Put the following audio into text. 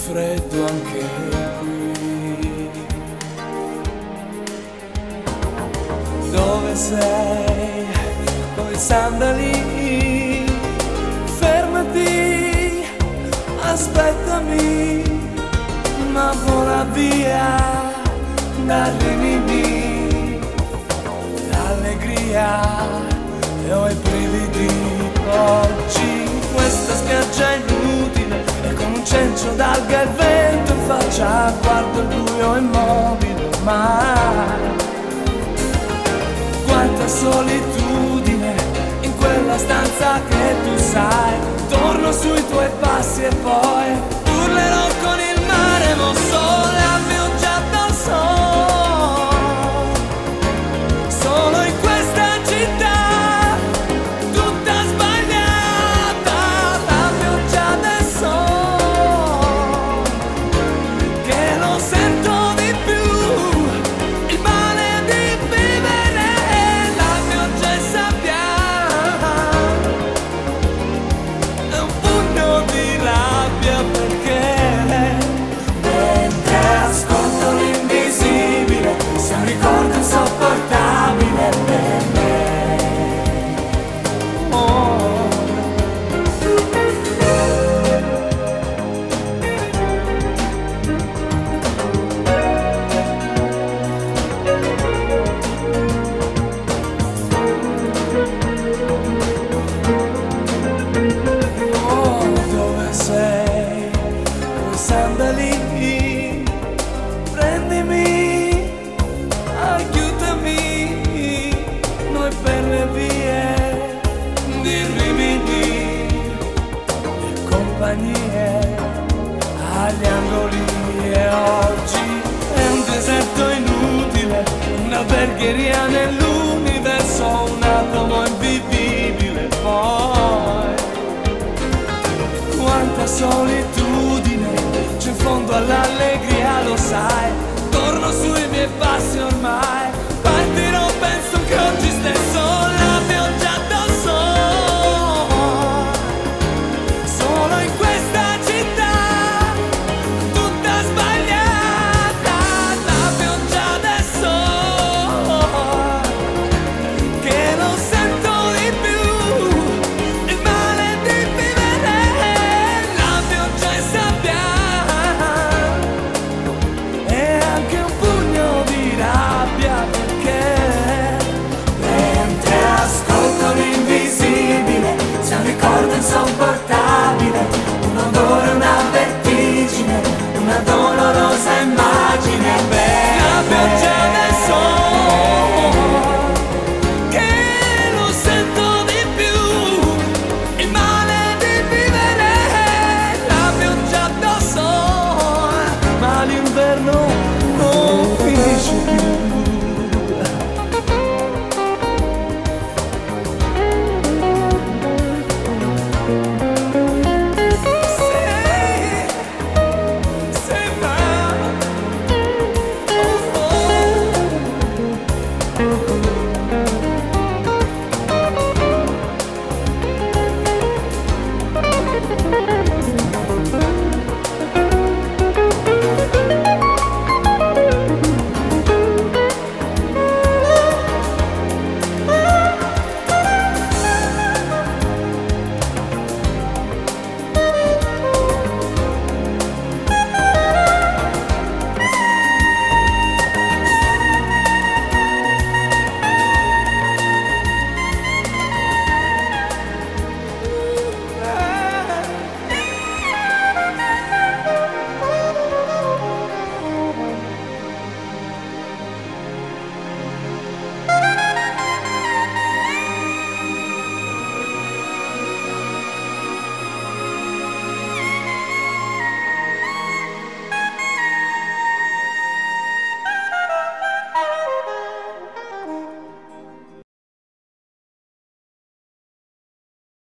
freddo anche qui. Dove sei? Coi sandali, fermati, aspettami, ma vola via da Rimini, l'allegria e ho i brividi. Oggi questa spiaggia inutile e con un cencio d'alga e vento in faccia guardo il buio immobile, ma quanta solitudine in quella stanza che tu sai. Torno sui tuoi passi e poi urlerò con il mare mosso, la pioggia addosso. Solo in questa città tutta sbagliata, la pioggia adesso che lo sento di più, il male di vivere, la pioggia è sabbia, è un pugno di rabbia perché mentre ascolto l'invisibile se un ricordo insopportabile per me. Oh. Oh, dove sei? Coi sandali, prendimi, aiutami, noi per le vie di Rimini e compagnie agli angoli. E oggi è un deserto inutile, un'albergheria nell'universo, un atomo invivibile. Poi quanta solitudine